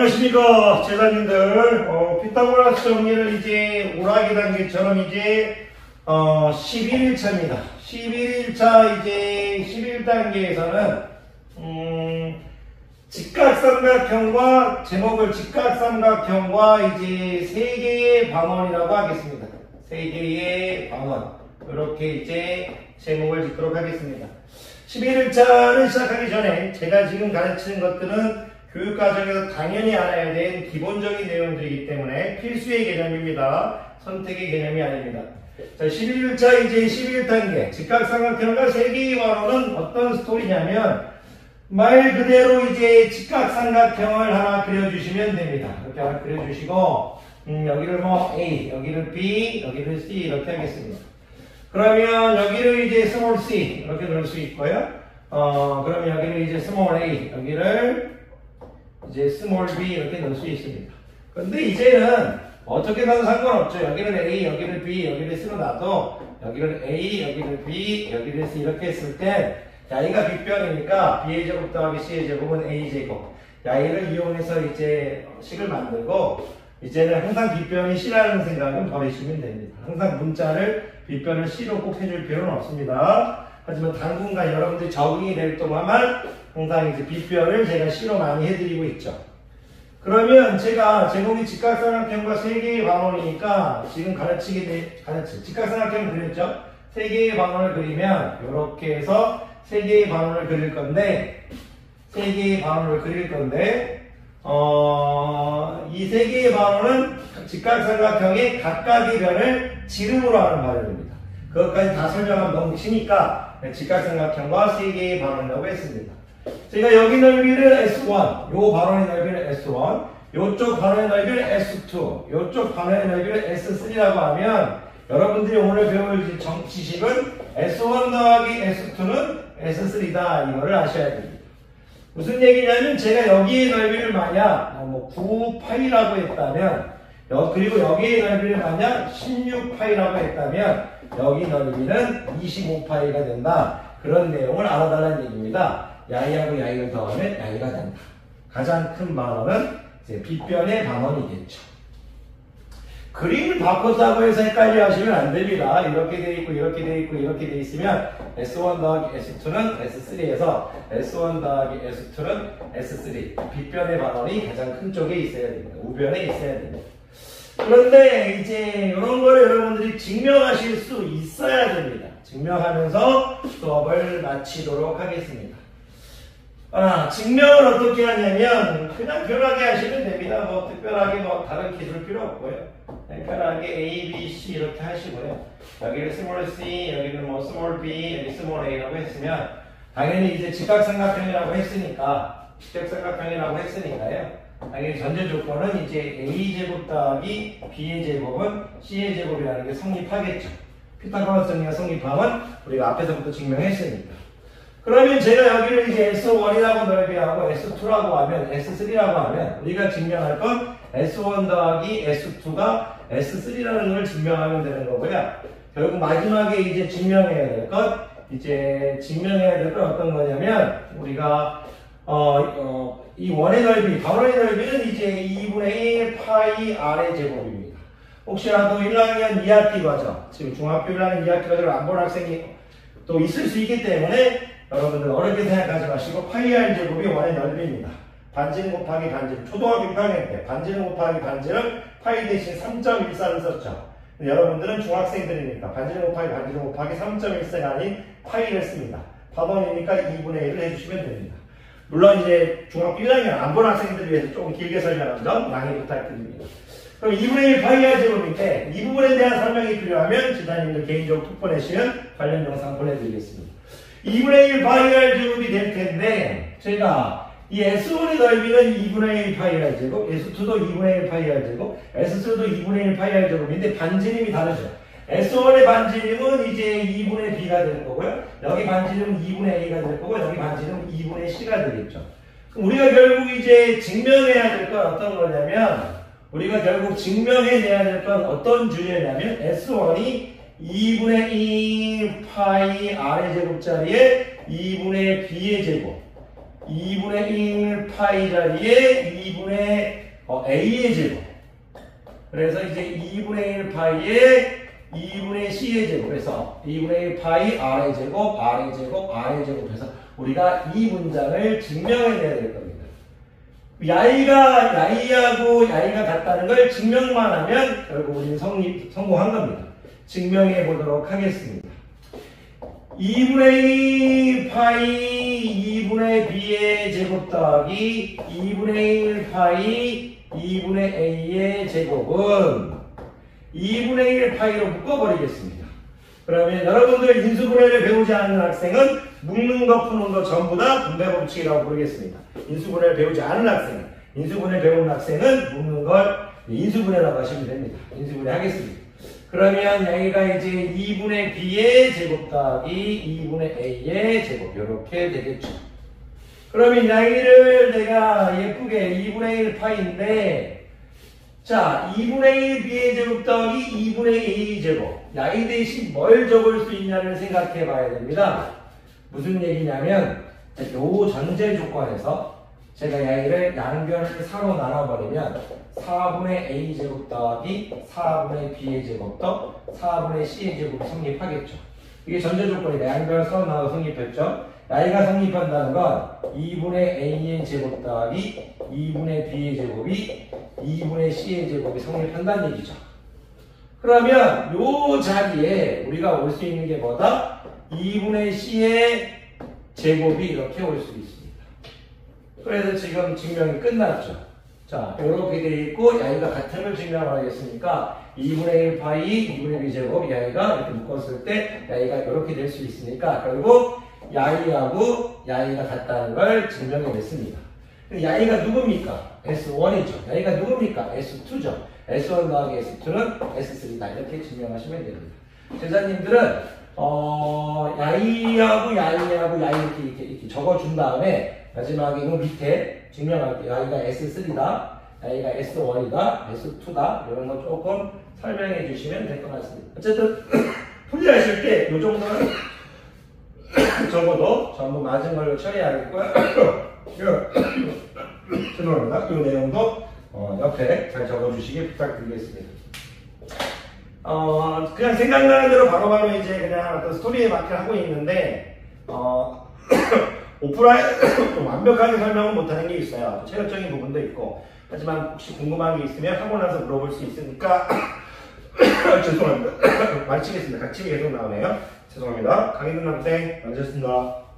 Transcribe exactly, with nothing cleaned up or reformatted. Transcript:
안녕하십니까 제자님들. 어, 피타고라스 정리를 이제 오락기 단계처럼 이제 어, 십일 일차입니다. 십일 일차 이제 십일 단계에서는 음, 직각삼각형과 제목을 직각삼각형과 이제 세 개의 방언이라고 하겠습니다. 세 개의 방언, 이렇게 이제 제목을 짓도록 하겠습니다. 십일 일차를 시작하기 전에 제가 지금 가르치는 것들은 교육과정에서 당연히 알아야 될 기본적인 내용들이기 때문에 필수의 개념입니다. 선택의 개념이 아닙니다. 자, 십일 일차 이제 십일 단계 직각삼각형과 세 개의 관호는 어떤 스토리냐면 말 그대로 이제 직각삼각형을 하나 그려주시면 됩니다. 이렇게 하나 그려주시고 음, 여기를 뭐 A, 여기를 B, 여기를 C 이렇게 하겠습니다. 그러면 여기를 이제 스몰 c 이렇게 넣을 수 있고요. 어, 그러면 여기를 이제 스몰 a, 여기를 이제 스몰 b 이렇게 넣을 수 있습니다. 근데 이제는 어떻게 가도 상관없죠. 여기를 a, 여기를 b, 여기를 c로 놔도 여기를 a, 여기를 b, 여기를 c 이렇게 했을 때 야이가 빗변이니까 b의 제곱 더하기 c의 제곱은 a 제곱. 야이를 이용해서 이제 식을 만들고 이제는 항상 빗변이 c라는 생각은 버리시면 됩니다. 항상 문자를 빗변을 c로 꼭 해줄 필요는 없습니다. 하지만 당분간 여러분들이 적응이 될 동안만 항상 이제 빗변을 제가 c로 많이 해드리고 있죠. 그러면 제가 제목이 직각삼각형과 세 개의 방언이니까 지금 가르치게 돼, 가르치, 직각삼각형 그렸죠? 세 개의 방언을 그리면 이렇게 해서 세 개의 방언을 그릴 건데 세 개의 방언을 그릴 건데 어, 이 세 개의 방언은 직각삼각형의 각각의 변을 지름으로 하는 발음입니다. 그것까지 다 설명하면 너무 기니까 직각삼각형과 세 개의 방언이라고 했습니다. 제가 여기 넓이를 에스 원, 요 반원의 넓이를 에스 원, 요쪽 반원의 넓이를 에스 투, 요쪽 반원의 넓이를 에스 쓰리라고 하면 여러분들이 오늘 배울 정치식은 에스 원 더하기 에스 투는 에스 쓰리다 이거를 아셔야 됩니다. 무슨 얘기냐면 제가 여기의 넓이를 만약 뭐 구 파이라고 했다면 여, 그리고 여기의 넓이를 만약 십육 파이라고 했다면 여기 넓이는 이십오 파이가 된다. 그런 내용을 알아달라는 얘기입니다. 야이하고 야이를 더하면 야이가 된다. 가장 큰 방언은 이제 빗변의 방언이겠죠. 그림을 바꿨다고 해서 헷갈려 하시면 안 됩니다. 이렇게 돼 있고 이렇게 돼 있고 이렇게 돼 있으면 에스 원 더하기 에스 투는 에스 쓰리에서 에스 원 더하기 에스 투는 에스 쓰리. 빗변의 방언이 가장 큰 쪽에 있어야 됩니다. 우변에 있어야 됩니다. 그런데 이제 이런 거를 여러분들이 증명하실 수 있어야 됩니다. 증명하면서 수업을 마치도록 하겠습니다. 아, 증명을 어떻게 하냐면 그냥 편하게 하시면 됩니다. 뭐 특별하게 뭐 다른 기술 필요 없고요. 편하게 A, B, C 이렇게 하시고요. 여기를 스몰 c, 여기는 뭐 스몰 b, 여기 스몰 a라고 했으면 당연히 이제 직각삼각형이라고 했으니까 직각삼각형이라고 했으니까요. 당연히 전제 조건은 이제 a 제곱 더하기 b의 제곱은 c의 제곱이라는 게 성립하겠죠. 피타고라스 정리가 성립하면 우리가 앞에서부터 증명했으니까. 그러면 제가 여기를 이제 에스 원이라고 넓이하고 에스 투라고 하면 에스 쓰리라고 하면 우리가 증명할 건 에스 원 더하기 에스 투가 에스 쓰리라는 걸 증명하면 되는 거고요. 결국 마지막에 이제 증명해야 될 것, 이제 증명해야 될 건 어떤 거냐면 우리가 어, 어, 이 원의 넓이, 반원의 넓이는 이제 이분의 일 파이 R의 제곱입니다. 혹시라도 일 학년 이 학기 과정, 지금 중학교 일 학년 이 학기 과정을 안 본 학생이 또 있을 수 있기 때문에 여러분들 어렵게 생각하지 마시고 파이 R 제곱이 원의 넓이입니다. 반지름 곱하기 반지름. 초등학교 육 학년 때 반지름 곱하기 반지름 파이 대신 삼 점 일사를 썼죠. 여러분들은 중학생들이니까 반지름 곱하기 반지름 곱하기 삼 점 일사가 아닌 파이를 씁니다. 반원이니까 이분의 일을 해주시면 됩니다. 물론 이제 중학교 일 학년 안 본 학생들을 위해서 조금 길게 설명한 점 양해 부탁드립니다. 그럼 이분의 일 파이 R 제곱인데 이 부분에 대한 설명이 필요하면 지사님들 개인적으로 톡 보내시면 관련 영상 보내드리겠습니다. 이분의 일 파이 R 제곱이 될 텐데 제가 이 에스 원의 넓이는 이분의 일 파이 R 제곱, 에스 투도 이분의 일 파이 R 제곱, 에스 쓰리도 이분의 일 파이 R 제곱인데 반지름이 다르죠. 에스 원의 반지름은 이제 이분의 B가 될 거고요. 여기 반지름은 이분의 A가 될 거고 여기 반지름은 이분의 C가 되겠죠. 그럼 우리가 결국 이제 증명해야 될 건 어떤 거냐면 우리가 결국 증명해내야 될 건 어떤 주제냐면 에스 원이 이분의 일 파이 R의 제곱자리에 이분의 B의 제곱 이분의 일 파이 자리에 이분의 어, A의 제곱. 그래서 이제 이분의 일 파이에 이분의 C의 제곱. 그래서 이분의 일 파이 R의 제곱, R의 제곱, R의 제곱 해서 우리가 이 문장을 증명해내야 될 겁니다. 야이가, 야이하고 야이가 같다는 걸 증명만 하면 결국 우리는 성립, 성공한 겁니다. 증명해 보도록 하겠습니다. 이분의 일 파이 이분의 B의 제곱 더하기 이분의 일 파이 이분의 A의 제곱은 이분의 일 파이로 묶어버리겠습니다. 그러면 여러분들 인수분해를 배우지 않는 학생은 묶는 거 푸는 거 전부 다 분배 법칙이라고 부르겠습니다. 인수분해를 배우지 않은 학생은, 인수분해 배우는 학생은 묶는 걸 인수분해라고 하시면 됩니다. 인수분해 하겠습니다. 그러면 여기가 이제 이분의 B의 제곱 더하기 이분의 A의 제곱 이렇게 되겠죠. 그러면 여기를 내가 예쁘게 이분의 일 파이인데 자 이분의 일 B의 제곱 더하기 이분의 A의 제곱 야이 대신 뭘 적을 수 있냐를 생각해 봐야 됩니다. 무슨 얘기냐면 요 전제 조건에서 제가 야이를 양변을 사로 나눠버리면 사분의 A 제곱 더하기 사분의 B의 제곱 더 사분의 C의 제곱이 성립하겠죠. 이게 전제 조건이다. 양변을 사로 나눠 성립했죠. 야이가 성립한다는 건 이분의 A의 제곱 더하기 이분의 B의 제곱이 이분의 C의 제곱이 성립한다는 얘기죠. 그러면 요 자리에 우리가 올 수 있는 게 뭐다? 이분의 C의 제곱이 이렇게 올 수 있습니다. 그래서 지금 증명이 끝났죠. 자, 이렇게 되어 있고 야이가 같은 걸 증명하겠으니까 이분의 일 파이 이분의 B 제곱 야이가 이렇게 묶었을 때 야이가 이렇게 될 수 있으니까 결국 야이하고 야이가 같다는 걸 증명해냈습니다. 야이가 누굽니까? 에스 원이죠. 야이가 누굽니까? 에스 투죠. 에스 원 더하기 에스 투는 에스 쓰리다. 이렇게 증명하시면 됩니다. 제자님들은 어, 야이하고 야이하고 야이 이렇게, 이렇게, 이렇게 적어준 다음에 마지막에 이 밑에 증명할게요. 야이가 에스 쓰리다. 야이가 에스 원이다. 에스 투다. 이런 거 조금 설명해 주시면 될 것 같습니다. 어쨌든 풀이하실 때 이 정도는 적어도 전부 맞은 걸로 처리하겠고요. 죄송합니다. 이 내용도 어, 옆에 잘 적어주시기 부탁드리겠습니다. 어, 그냥 생각나는 대로 바로바로 바로 이제 그냥 어떤 스토리에 맞게 하고 있는데, 어, 오프라인 좀 완벽하게 설명은 못하는 게 있어요. 체력적인 부분도 있고. 하지만 혹시 궁금한 게 있으면 하고 나서 물어볼 수 있으니까, 죄송합니다. 마치겠습니다. 각침이 계속 나오네요. 죄송합니다. 강희근 학생, 마치겠습니다.